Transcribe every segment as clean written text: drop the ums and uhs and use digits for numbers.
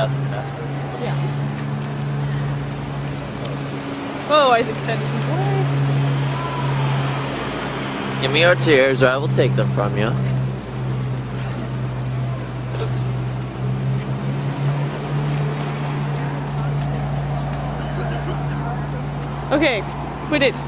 fast and backwards. Yeah. Oh, Isaac's head is away. Give me your tears or I will take them from you. Okay, quit it.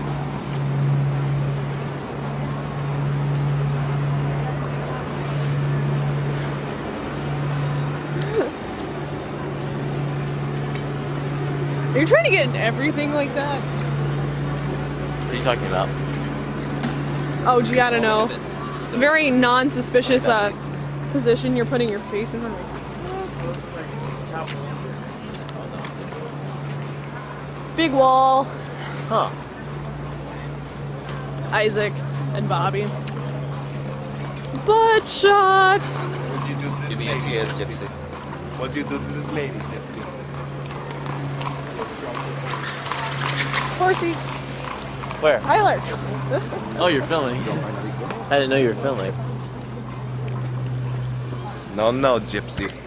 Are you trying to get everything like that? What are you talking about? Oh, gee, I don't know. Look at this. This is the- Very non-suspicious position you're putting your face in front of. Big wall. Huh. Isaac and Bobby. Butt shot. What do you do to Give this me a lady? tears, Gypsy. What do you do to this lady, Gypsy? Horsey. Where? Tyler. Oh, you're filming. I didn't know you were filming. No, Gypsy.